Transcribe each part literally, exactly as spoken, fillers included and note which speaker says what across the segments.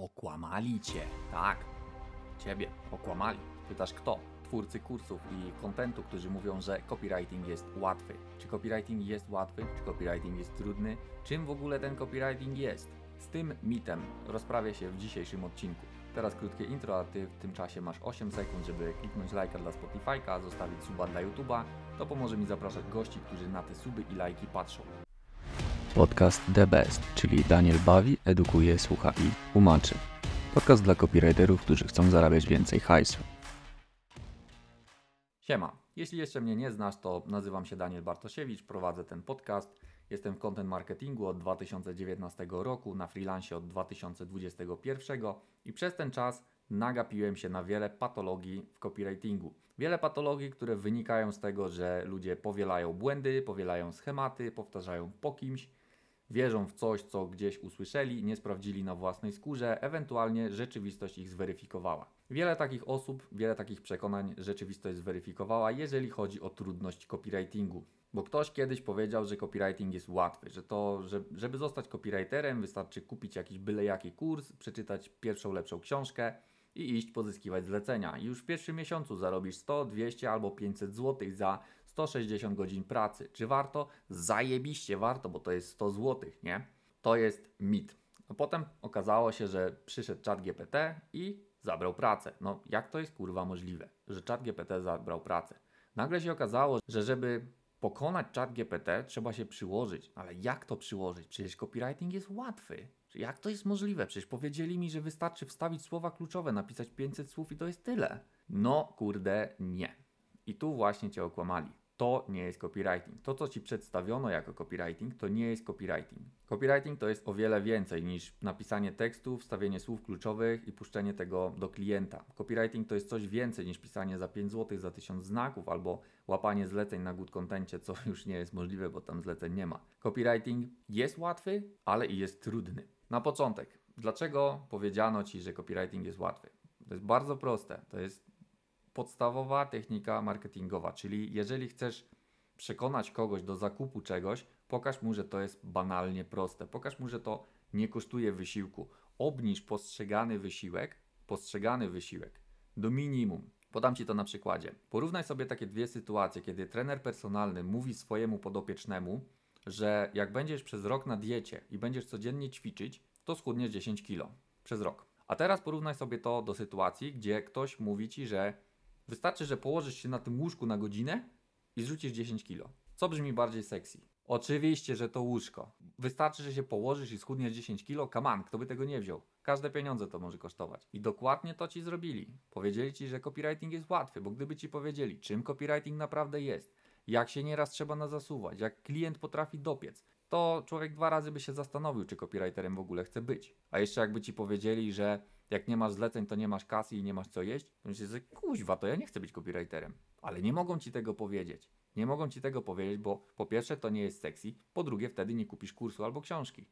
Speaker 1: Okłamali cię. Tak, ciebie okłamali. Pytasz kto? Twórcy kursów i kontentu, którzy mówią, że copywriting jest łatwy. Czy copywriting jest łatwy? Czy copywriting jest trudny? Czym w ogóle ten copywriting jest? Z tym mitem rozprawię się w dzisiejszym odcinku. Teraz krótkie intro, a Ty w tym czasie masz osiem sekund, żeby kliknąć lajka dla Spotify'ka, zostawić suba dla YouTube'a. To pomoże mi zapraszać gości, którzy na te suby i lajki patrzą.
Speaker 2: Podcast The Best, czyli Daniel bawi, edukuje, słucha i tłumaczy. Podcast dla copywriterów, którzy chcą zarabiać więcej hajsu.
Speaker 1: Siema, jeśli jeszcze mnie nie znasz, to nazywam się Daniel Bartosiewicz, prowadzę ten podcast. Jestem w content marketingu od dwa tysiące dziewiętnastego roku, na freelancie od dwa tysiące dwudziestego pierwszego i przez ten czas nagapiłem się na wiele patologii w copywritingu. Wiele patologii, które wynikają z tego, że ludzie powielają błędy, powielają schematy, powtarzają po kimś, wierzą w coś, co gdzieś usłyszeli, nie sprawdzili na własnej skórze, ewentualnie rzeczywistość ich zweryfikowała. Wiele takich osób, wiele takich przekonań rzeczywistość zweryfikowała, jeżeli chodzi o trudność copywritingu. Bo ktoś kiedyś powiedział, że copywriting jest łatwy, że to, że, żeby zostać copywriterem, wystarczy kupić jakiś byle jaki kurs, przeczytać pierwszą lepszą książkę i iść pozyskiwać zlecenia. I już w pierwszym miesiącu zarobisz sto, dwieście albo pięćset złotych za sto sześćdziesiąt godzin pracy. Czy warto? Zajebiście warto, bo to jest sto złotych, nie? To jest mit. No potem okazało się, że przyszedł ChatGPT i zabrał pracę. No jak to jest kurwa możliwe, że ChatGPT zabrał pracę? Nagle się okazało, że żeby pokonać ChatGPT trzeba się przyłożyć. Ale jak to przyłożyć? Przecież copywriting jest łatwy. Jak to jest możliwe? Przecież powiedzieli mi, że wystarczy wstawić słowa kluczowe, napisać pięćset słów i to jest tyle. No kurde nie. I tu właśnie Cię okłamali. To nie jest copywriting. To, co Ci przedstawiono jako copywriting, to nie jest copywriting. Copywriting to jest o wiele więcej niż napisanie tekstu, wstawienie słów kluczowych i puszczenie tego do klienta. Copywriting to jest coś więcej niż pisanie za pięć złotych, za tysiąc znaków albo łapanie zleceń na good contencie, co już nie jest możliwe, bo tam zleceń nie ma. Copywriting jest łatwy, ale i jest trudny. Na początek, dlaczego powiedziano Ci, że copywriting jest łatwy? To jest bardzo proste. To jest podstawowa technika marketingowa, czyli jeżeli chcesz przekonać kogoś do zakupu czegoś, pokaż mu, że to jest banalnie proste. Pokaż mu, że to nie kosztuje wysiłku. Obniż postrzegany wysiłek, postrzegany wysiłek do minimum. Podam Ci to na przykładzie. Porównaj sobie takie dwie sytuacje, kiedy trener personalny mówi swojemu podopiecznemu, że jak będziesz przez rok na diecie i będziesz codziennie ćwiczyć, to schudniesz dziesięć kilo przez rok. A teraz porównaj sobie to do sytuacji, gdzie ktoś mówi Ci, że wystarczy, że położysz się na tym łóżku na godzinę i zrzucisz dziesięć kilo. Co brzmi bardziej sexy? Oczywiście, że to łóżko. Wystarczy, że się położysz i schudniesz dziesięć kilo. Come on, kto by tego nie wziął? Każde pieniądze to może kosztować. I dokładnie to Ci zrobili. Powiedzieli Ci, że copywriting jest łatwy, bo gdyby Ci powiedzieli, czym copywriting naprawdę jest, jak się nieraz trzeba na zasuwać, jak klient potrafi dopiec, to człowiek dwa razy by się zastanowił, czy copywriterem w ogóle chce być. A jeszcze jakby Ci powiedzieli, że jak nie masz zleceń, to nie masz kasy i nie masz co jeść, to myślisz, że kuźwa, to ja nie chcę być copywriterem. Ale nie mogą Ci tego powiedzieć. Nie mogą Ci tego powiedzieć, bo po pierwsze to nie jest sexy, po drugie wtedy nie kupisz kursu albo książki.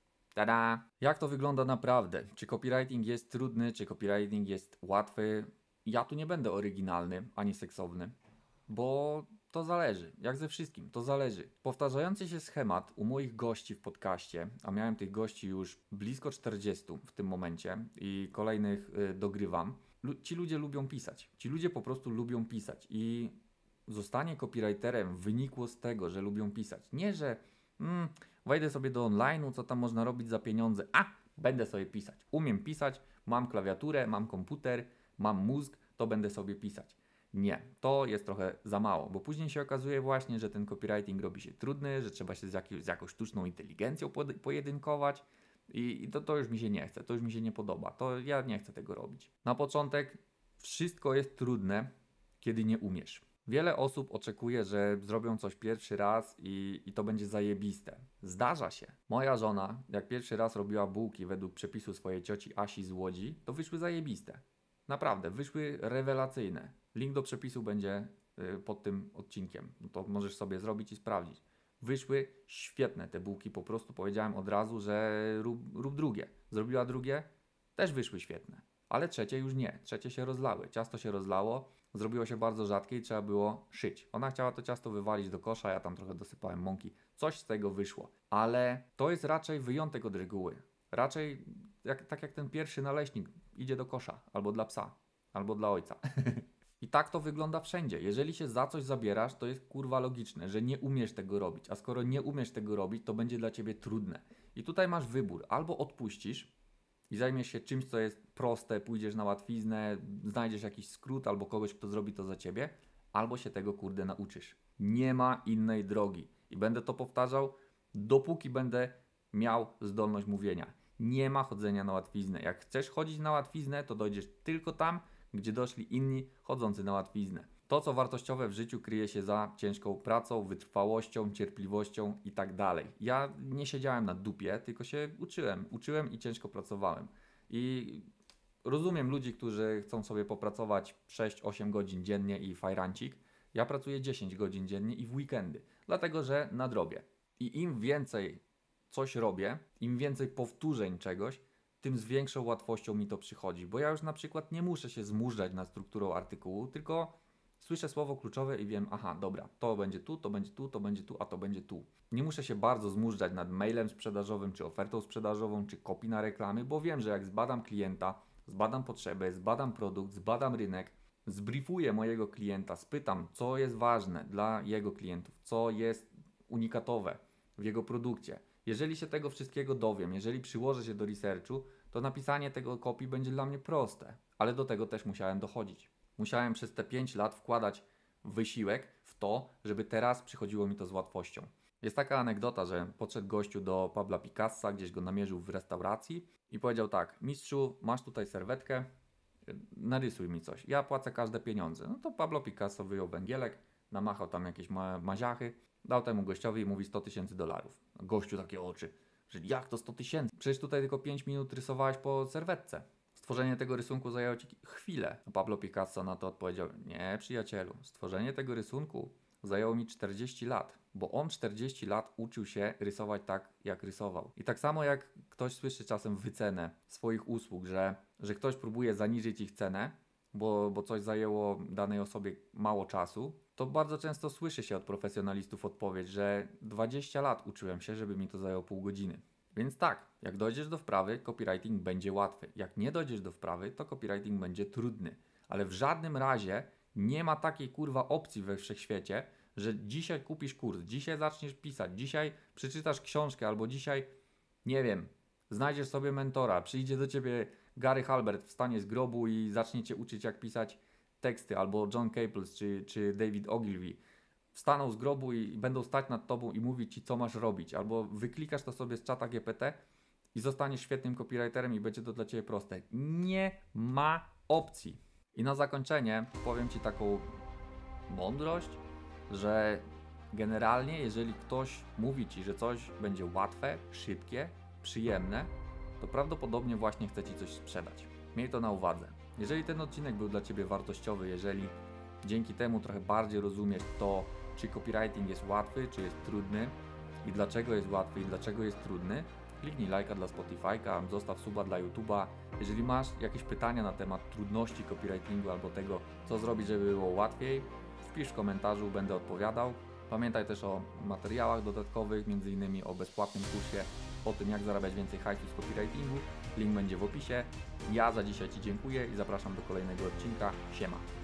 Speaker 1: Tada! Jak to wygląda naprawdę? Czy copywriting jest trudny, czy copywriting jest łatwy? Ja tu nie będę oryginalny, ani seksowny, bo to zależy. Jak ze wszystkim, to zależy. Powtarzający się schemat u moich gości w podcaście, a miałem tych gości już blisko czterdziestu w tym momencie i kolejnych y, dogrywam. Lu- ci ludzie lubią pisać. Ci ludzie po prostu lubią pisać i zostanie copywriterem wynikło z tego, że lubią pisać. Nie, że mm, wejdę sobie do online'u, co tam można robić za pieniądze. A, będę sobie pisać. Umiem pisać, mam klawiaturę, mam komputer, mam mózg, to będę sobie pisać. Nie, to jest trochę za mało, bo później się okazuje właśnie, że ten copywriting robi się trudny, że trzeba się z, jak, z jakąś sztuczną inteligencją pojedynkować i, i to, to już mi się nie chce, to już mi się nie podoba, to ja nie chcę tego robić. Na początek wszystko jest trudne, kiedy nie umiesz. Wiele osób oczekuje, że zrobią coś pierwszy raz i, i to będzie zajebiste. Zdarza się. Moja żona, jak pierwszy raz robiła bułki według przepisu swojej cioci Asi z Łodzi, to wyszły zajebiste. Naprawdę, wyszły rewelacyjne. Link do przepisu będzie y, pod tym odcinkiem. No to możesz sobie zrobić i sprawdzić. Wyszły świetne te bułki, po prostu powiedziałem od razu, że rób, rób drugie. Zrobiła drugie, też wyszły świetne. Ale trzecie już nie. Trzecie się rozlały. Ciasto się rozlało, zrobiło się bardzo rzadkie i trzeba było szyć. Ona chciała to ciasto wywalić do kosza, ja tam trochę dosypałem mąki. Coś z tego wyszło. Ale to jest raczej wyjątek od reguły. Raczej jak, tak jak ten pierwszy naleśnik idzie do kosza, albo dla psa, albo dla ojca. I tak to wygląda wszędzie. Jeżeli się za coś zabierasz, to jest kurwa logiczne, że nie umiesz tego robić. A skoro nie umiesz tego robić, to będzie dla ciebie trudne. I tutaj masz wybór. Albo odpuścisz i zajmiesz się czymś, co jest proste, pójdziesz na łatwiznę, znajdziesz jakiś skrót albo kogoś, kto zrobi to za ciebie, albo się tego kurde nauczysz. Nie ma innej drogi. I będę to powtarzał, dopóki będę miał zdolność mówienia. Nie ma chodzenia na łatwiznę. Jak chcesz chodzić na łatwiznę, to dojdziesz tylko tam, gdzie doszli inni chodzący na łatwiznę. To, co wartościowe w życiu, kryje się za ciężką pracą, wytrwałością, cierpliwością i tak dalej. Ja nie siedziałem na dupie, tylko się uczyłem. Uczyłem i ciężko pracowałem. I rozumiem ludzi, którzy chcą sobie popracować sześć osiem godzin dziennie i fajrancik. Ja pracuję dziesięć godzin dziennie i w weekendy, dlatego że nadrobię. I im więcej coś robię, im więcej powtórzeń czegoś, tym z większą łatwością mi to przychodzi. Bo ja już na przykład nie muszę się zmużdżać nad strukturą artykułu, tylko słyszę słowo kluczowe i wiem, aha, dobra, to będzie tu, to będzie tu, to będzie tu, a to będzie tu. Nie muszę się bardzo zmużdżać nad mailem sprzedażowym, czy ofertą sprzedażową, czy kopii na reklamy, bo wiem, że jak zbadam klienta, zbadam potrzebę, zbadam produkt, zbadam rynek, zbriefuję mojego klienta, spytam, co jest ważne dla jego klientów, co jest unikatowe w jego produkcie. Jeżeli się tego wszystkiego dowiem, jeżeli przyłożę się do researchu, to napisanie tego kopii będzie dla mnie proste, ale do tego też musiałem dochodzić. Musiałem przez te pięć lat wkładać wysiłek w to, żeby teraz przychodziło mi to z łatwością. Jest taka anegdota, że podszedł gościu do Pabla Picassa, gdzieś go namierzył w restauracji i powiedział tak: mistrzu, masz tutaj serwetkę, narysuj mi coś, ja płacę każde pieniądze. No to Pablo Picasso wyjął węgielek, namachał tam jakieś ma maziachy, dał temu gościowi i mówi sto tysięcy dolarów. Gościu takie oczy, że jak to sto tysięcy? Przecież tutaj tylko pięć minut rysowałeś po serwetce. Stworzenie tego rysunku zajęło ci chwilę. A Pablo Picasso na to odpowiedział: nie, przyjacielu, stworzenie tego rysunku zajęło mi czterdzieści lat, bo on czterdzieści lat uczył się rysować tak, jak rysował. I tak samo jak ktoś słyszy czasem wycenę swoich usług, że, że ktoś próbuje zaniżyć ich cenę, bo, bo coś zajęło danej osobie mało czasu, to bardzo często słyszy się od profesjonalistów odpowiedź, że dwadzieścia lat uczyłem się, żeby mi to zajęło pół godziny. Więc tak, jak dojdziesz do wprawy, copywriting będzie łatwy. Jak nie dojdziesz do wprawy, to copywriting będzie trudny. Ale w żadnym razie nie ma takiej kurwa opcji we wszechświecie, że dzisiaj kupisz kurs, dzisiaj zaczniesz pisać, dzisiaj przeczytasz książkę albo dzisiaj, nie wiem, znajdziesz sobie mentora, przyjdzie do ciebie Gary Halbert, wstanie z grobu i zacznie cię uczyć, jak pisać teksty, albo John Caples czy, czy David Ogilvy. Wstaną z grobu i będą stać nad tobą i mówić ci, co masz robić, albo wyklikasz to sobie z czata G P T i zostaniesz świetnym copywriterem i będzie to dla ciebie proste. Nie ma opcji. I na zakończenie powiem ci taką mądrość, że generalnie jeżeli ktoś mówi ci, że coś będzie łatwe, szybkie, przyjemne, to prawdopodobnie właśnie chce ci coś sprzedać. Miej to na uwadze. Jeżeli ten odcinek był dla ciebie wartościowy, jeżeli dzięki temu trochę bardziej rozumiesz to, czy copywriting jest łatwy, czy jest trudny i dlaczego jest łatwy i dlaczego jest trudny, kliknij lajka dla Spotify'ka, zostaw suba dla YouTube'a. Jeżeli masz jakieś pytania na temat trudności copywritingu albo tego, co zrobić, żeby było łatwiej, wpisz w komentarzu, będę odpowiadał. Pamiętaj też o materiałach dodatkowych, między innymi o bezpłatnym kursie o tym, jak zarabiać więcej hajsu z copywritingu. Link będzie w opisie. Ja za dzisiaj Ci dziękuję i zapraszam do kolejnego odcinka. Siema.